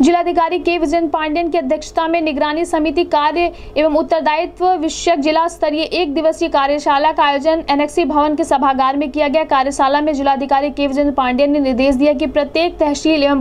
जिलाधिकारी के विजयन पांडेयन की अध्यक्षता में निगरानी समिति कार्य एवं उत्तरदायित्व विषयक जिला स्तरीय 1 दिवसीय कार्यशाला का आयोजन एनेक्सी भवन के सभागार में किया गया। कार्यशाला में जिलाधिकारी के विजयन पांडेयन ने निर्देश दिया कि प्रत्येक तहसील एवं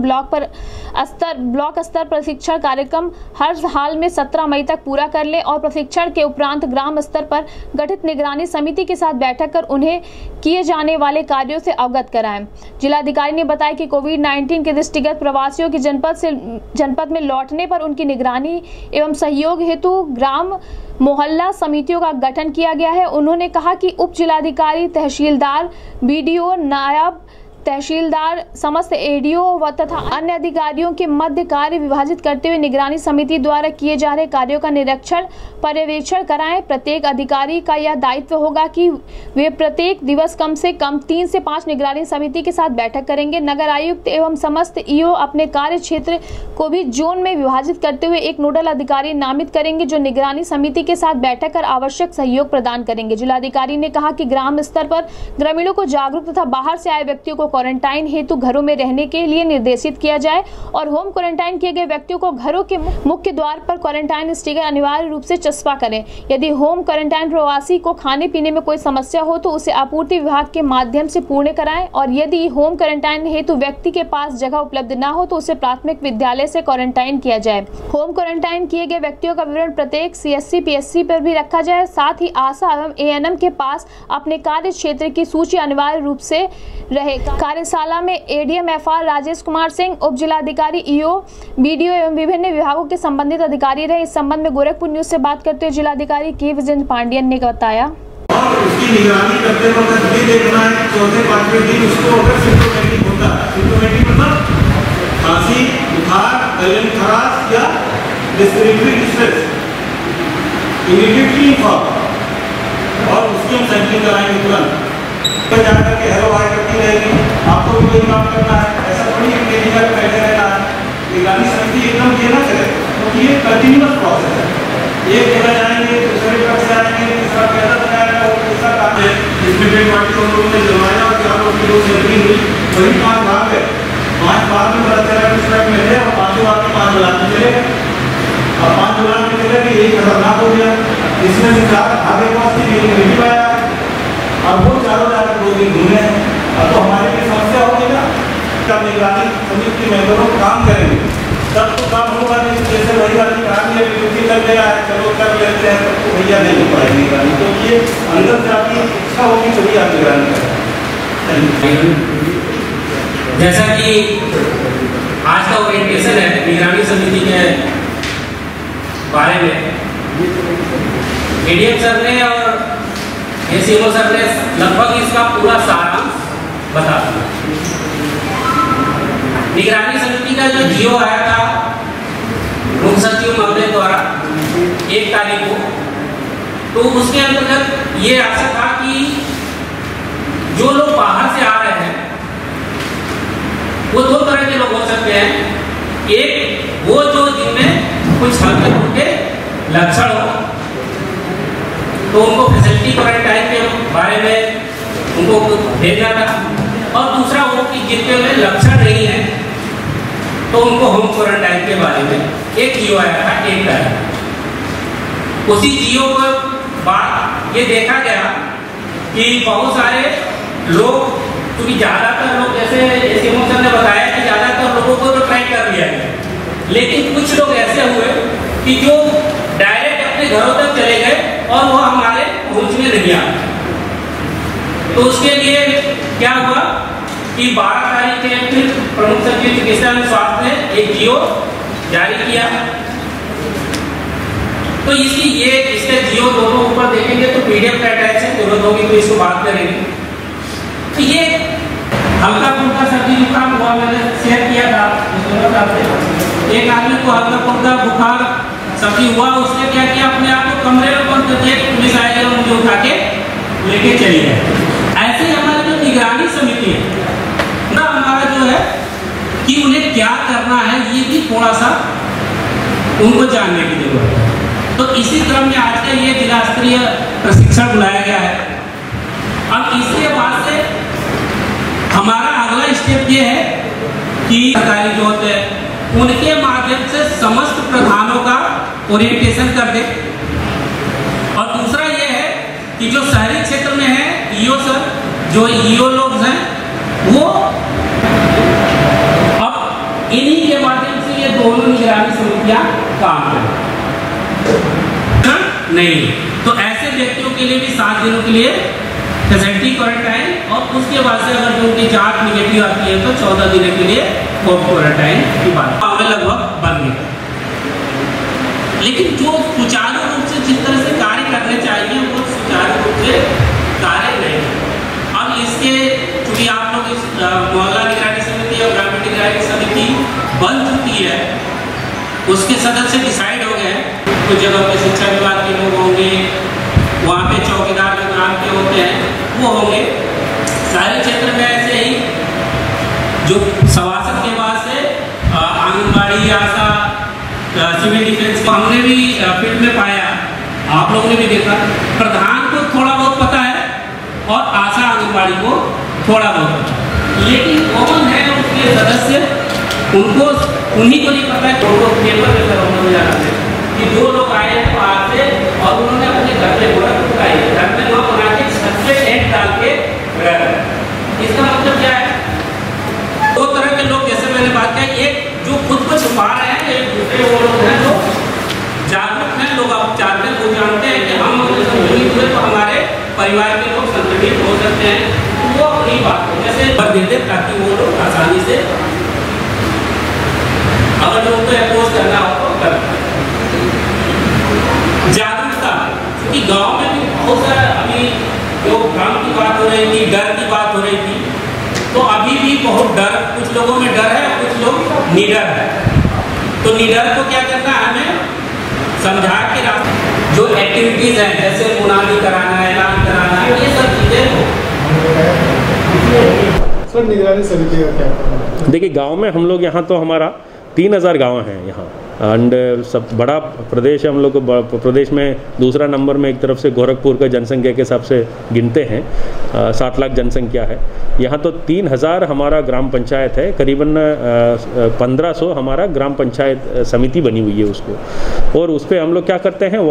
ब्लॉक स्तर प्रशिक्षण कार्यक्रम हर हाल में 17 मई तक पूरा कर ले और प्रशिक्षण के उपरांत ग्राम स्तर पर गठित निगरानी समिति के साथ बैठक कर उन्हें किए जाने वाले कार्यों से अवगत कराएं। जिलाधिकारी ने बताया कि कोविड-19 के दृष्टिगत प्रवासियों की जनपद में लौटने पर उनकी निगरानी एवं सहयोग हेतु ग्राम मोहल्ला समितियों का गठन किया गया है। उन्होंने कहा कि उप जिलाधिकारी, तहसीलदार, बीडीओ, नायब तहसीलदार, समस्त एडीओ व तथा अन्य अधिकारियों के मध्य कार्य विभाजित करते हुए निगरानी समिति द्वारा किए जा रहे कार्यों का निरीक्षण पर्यवेक्षण कराएं। प्रत्येक अधिकारी का यह दायित्व होगा कि वे प्रत्येक दिवस कम से कम 3 से 5 निगरानी समिति के साथ बैठक करेंगे। नगर आयुक्त एवं समस्त ईओ अपने कार्य क्षेत्र को भी जोन में विभाजित करते हुए एक नोडल अधिकारी नामित करेंगे जो निगरानी समिति के साथ बैठक कर आवश्यक सहयोग प्रदान करेंगे। जिलाधिकारी ने कहा कि ग्राम स्तर पर ग्रामीणों को जागरूक तथा बाहर से आए व्यक्तियों को क्वारंटाइन हेतु घरों में रहने के लिए निर्देशित किया जाए और होम क्वारंटाइन किए गए व्यक्तियों को घरों के मुख्य द्वार पर क्वारंटाइन स्टिकर अनिवार्य रूप से चस्पा करें। यदि होम क्वारंटाइन प्रवासी को खाने पीने में कोई समस्या हो तो उसे आपूर्ति विभाग के माध्यम से पूर्ण कराएं और यदि होम क्वारंटाइन हेतु व्यक्ति के पास जगह उपलब्ध न हो तो उसे प्राथमिक विद्यालय से क्वारंटाइन किया जाए। होम क्वारंटाइन किए गए व्यक्तियों का विवरण प्रत्येक CSC PSC पर भी रखा जाए। साथ ही आशा एवं ANM के पास अपने कार्य क्षेत्र की सूची अनिवार्य रूप से रहेगा। कार्यशाला में ADM FR राजेश कुमार सिंह, उप जिलाधिकारी, EO, BDO एवं विभिन्न विभागों के संबंधित अधिकारी रहे। इस संबंध में गोरखपुर न्यूज से बात करते हुए जिलाधिकारी के विजयन पांडेयन ने बताया, और उसकी निगरानी करते वक्त ये देखना है चौथे पांचवें दिन उसको अगर सिम्टोमेटिक होता है, सिम्टोमेटिक मतलब खांसी, बुखार, गले में खराश या रेस्पिरेटरी डिस्ट्रेस, इमीडिएटली इन्फॉर्म और उसकी हम सैंपलिंग कराएंगे तुरंत। तो जाकर के हेलो हाई करती रहेगी, आपको भी कोई काम करना है, ऐसा थोड़ी एक जगह बैठे रहना है। निगरानी समिति एकदम ये ना चले क्योंकि ये कंटिन्यूअस प्रोसेस है। एक जगह जाएंगे, दूसरे जगह से आएंगे, तीसरा पैदल से आएगा और तीसरा काम है। इसमें डेढ़ पार्टी हम लोगों ने जमाया और 4 लोग की 2 सैंपलिंग हुई, वही 5 भाग है। 5 भाग में पता चला कि ट्रक में है और 5 भाग में 5 ब्लाक में चले और 5 ब्लाक में चले कि एक खतरनाक हो गया। इसमें से 4 भागे पॉजिटिव, एक नेगेटिव आया और वो चारों जाकर 2 दिन घूमे। अब तो हमारे लिए समस्या होगी ना, तब निगरानी समिति के मेंबरों काम करेंगे तब तो काम होगा। नहीं जैसे वही वाली कहानी है, ड्यूटी लग गया है, चलो कर लेते हैं, तब तो भैया नहीं हो पाएगी निगरानी। तो ये अंदर से आपकी इच्छा होगी तभी आप निगरानी करें। जैसा कि आज का ओरिएंटेशन है निगरानी समिति के बारे में, ADM सर ने और ACMO सर ने लगभग इसका पूरा सारांश बता दिया। निगरानी समिति का जो GO आया था मुख्य सचिव महोदय द्वारा 1 तारीख को, तो उसके अंतर्गत ये आशा था कि जो लोग बाहर से आ रहे हैं वो 2 तरह के लोग हो सकते हैं। एक वो जो जिनमें कुछ हल्के फुल्के लक्षण हो तो उनको फैसिलिटी क्वारंटाइन के बारे में उनको भेजना था, और दूसरा वो कि जिनके में लक्षण नहीं है तो उनको होम क्वारंटाइन के बारे में एक GO आया था 1 तारीख। उसी GO के बाद ये देखा गया कि बहुत सारे लोग, क्योंकि ज़्यादातर लोग जैसे ACMO सर ने बताया कि ज़्यादातर लोगों को तो ट्रैक कर लिया गया, लेकिन कुछ लोग ऐसे हुए कि जो डायरेक्ट अपने घरों तक चले गए और वो हमारे पहुंच में नहीं आए। तो उसके लिए क्या हुआ कि 12 तारीख के फिर प्रमुख सचिव चिकित्सा एवं स्वास्थ्य ने एक GO जारी किया। तो इसके GO दोनों ऊपर देखेंगे तो PDF का अटैच है, जरूरत होगी तो इसको बात करेंगे। तो ये हल्का फुल्का सर्दी जुकाम हुआ, मैंने शेयर किया था एक आदमी को हल्का फुल्का बुखार सर्दी हुआ, उसने क्या किया, अपने आप को कमरे में बंद कर दिया, पुलिस आएगी और मुझे उठा के लेके चली गए। ऐसे ही हमारी जो निगरानी समिति है ना, हमारा जो है कि उन्हें क्या करना है ये भी थोड़ा सा उनको जानने की जरूरत है। तो इसी क्रम में आज का ये जिला स्तरीय प्रशिक्षण बुलाया गया है। अब इसके बाद से हमारा अगला स्टेप ये है कि अधिकारी जो होते हैं उनके माध्यम माध्यम से समस्त प्रधानों का ओरिएंटेशन कर दे। और दूसरा ये है कि जो शहरी क्षेत्र में है ईओ सर, जो ईओ लोग हैं, वो अब इन्हीं के माध्यम से ये दोनों निगरानी समितियां काम करें। नहीं तो ऐसे व्यक्तियों के लिए भी 7 दिनों के लिए फैसिलिटी क्वारंटाइन, और उसके बाद से अगर जो उनकी जांच निगेटिव आती है तो 14 दिनों के लिए होम क्वारंटाइन की बात लगभग बन गई। लेकिन जो सुचारू रूप से जिस तरह से कार्य करने चाहिए वो सुचारू रूप से कार्य नहीं। अब इसके चूंकि आप लोग इस मोहल्ला निगरानी समिति और ग्रामीण निगरानी समिति बन चुकी है, उसके सदस्य डिसाइड हो गए हैं। कुछ जगह पे शिक्षा विभाग के लोग होंगे, वहाँ पे चौकीदार जो ग्राम के होते हैं वो होंगे। शहरी क्षेत्र में ऐसे ही जो सभासद के बाद से आंगनबाड़ी, आशा, सिविल डिफेंस, हमने भी फील्ड में पाया, आप लोगों ने भी देखा। प्रधान को थोड़ा बहुत पता है और आशा आंगनबाड़ी को थोड़ा बहुत, लेकिन कौन है उसके सदस्य उनको उन्हीं को नहीं पता है। उनको पेपर में समझ जाना है कि 2 लोग आए हैं बाहर से और उन्होंने अपने घर पे बोला घर में लोग बना के छत पे टेंट डाल के इसका मतलब क्या है? 2 तरह के लोग, जैसे मैंने बात किया, एक जो खुद को छुपा रहे हैं, एक दूसरे वो लोग हैं जो जागरूक हैं। लोग अब जानते हैं, वो जानते हैं कि हम संक्रमित हुए तो हमारे परिवार के लोग संक्रमित हो सकते हैं, तो वो अपनी बात को जैसे भर देते ताकि वो लोग आसानी से अगर लोगों को अपोज करना हो तो कर। जागरूकता, क्योंकि गांव में भी बहुत सारा, अभी जो भ्रम की बात हो रही थी, डर की बात हो रही थी, तो अभी भी बहुत डर, कुछ लोगों में डर है, कुछ लोग निडर है। तो निडर को क्या करना है, हमें समझा के रास्ते जो एक्टिविटीज हैं जैसे मुनादी कराना, ऐलान कराना, ये सब चीजें। सर निगरानी समिति का क्या? देखिए गांव में हम लोग यहाँ तो हमारा 3000 गांव हैं यहाँ, एंड सब बड़ा प्रदेश है हम लोग को। प्रदेश में दूसरा नंबर में एक तरफ से गोरखपुर का जनसंख्या के हिसाब से गिनते हैं, 7 लाख जनसंख्या है यहाँ। तो 3000 हमारा ग्राम पंचायत है, करीबन 1500 हमारा ग्राम पंचायत समिति बनी हुई है उसको। और उस पर हम लोग क्या करते हैं,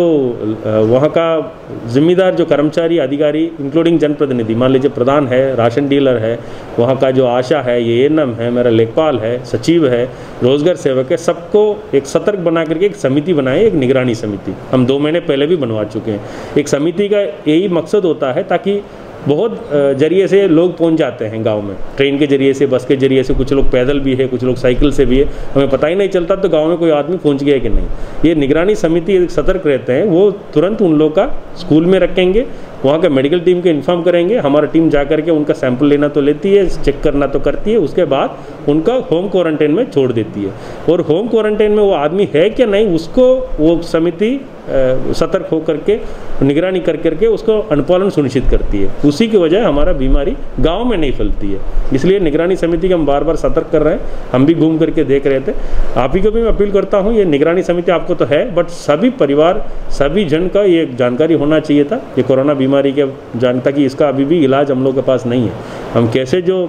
वहाँ का जिम्मेदार जो कर्मचारी अधिकारी इंक्लूडिंग जनप्रतिनिधि, मान लीजिए प्रधान है, राशन डीलर है, वहाँ का जो आशा है, ये एएनएम है, मेरा लेखपाल है, सचिव है, रोजगार सेवक है, सबको एक सतर्क बना करके एक समिति बनाए, एक निगरानी समिति। हम 2 महीने पहले भी बनवा चुके हैं। एक समिति का यही मकसद होता है ताकि बहुत जरिए से लोग पहुंच जाते हैं गांव में, ट्रेन के जरिए से, बस के जरिए से, कुछ लोग पैदल भी है, कुछ लोग साइकिल से भी है, हमें पता ही नहीं चलता तो गांव में कोई आदमी पहुंच गया कि नहीं। ये निगरानी समिति सतर्क रहते हैं, वो तुरंत उन लोग का स्कूल में रखेंगे, वहाँ के मेडिकल टीम को इन्फॉर्म करेंगे, हमारा टीम जा करके उनका सैंपल लेना तो लेती है, चेक करना तो करती है, उसके बाद उनका होम क्वारंटाइन में छोड़ देती है। और होम क्वारंटाइन में वो आदमी है कि नहीं उसको वो समिति सतर्क होकर के निगरानी कर करके उसको अनुपालन सुनिश्चित करती है। उसी की वजह हमारा बीमारी गांव में नहीं फैलती है। इसलिए निगरानी समिति के हम बार बार सतर्क कर रहे हैं, हम भी घूम करके देख रहे थे। आप ही को भी मैं अपील करता हूँ, ये निगरानी समिति आपको तो है, बट सभी परिवार, सभी जन का ये जानकारी होना चाहिए था ये कोरोना बीमारी के जानता कि इसका अभी भी इलाज हम लोग के पास नहीं है। हम कैसे जो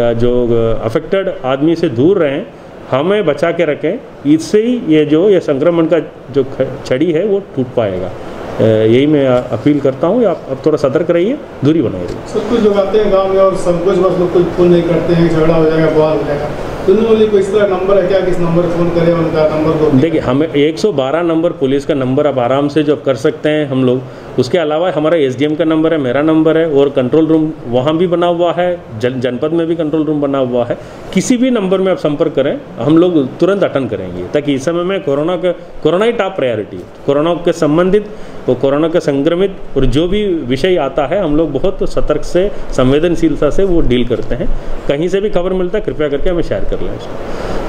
अफेक्टेड आदमी से दूर रहें, हमें बचा के रखें, इससे ही ये संक्रमण का जो छड़ी है वो टूट पाएगा। यही मैं अपील करता हूँ, आप अब थोड़ा सतर्क रहिए, दूरी बनाए रहिए। सब कुछ लोग आते हैं गाँव में और सब कुछ बस लोग कुछ फोन नहीं करते हैं, झगड़ा हो जाएगा, बवाल हो जाएगा, तो कोई इस तरह नंबर है क्या, किस नंबर फ़ोन करें, उनका नंबर को? देखिए हमें 112 नंबर पुलिस का नंबर आप आराम से जो कर सकते हैं हम लोग। उसके अलावा हमारा एसडीएम का नंबर है, मेरा नंबर है, और कंट्रोल रूम वहाँ भी बना हुआ है, जनपद में भी कंट्रोल रूम बना हुआ है। किसी भी नंबर में आप संपर्क करें, हम लोग तुरंत अटेंड करेंगे, ताकि इस समय में कोरोना ही टॉप प्रायोरिटी है। कोरोना के संबंधित वो कोरोना के संक्रमित और जो भी विषय आता है, हम लोग बहुत सतर्क से, संवेदनशीलता से वो डील करते हैं। कहीं से भी खबर मिलता है, कृपया करके हमें शेयर कर लें इसको।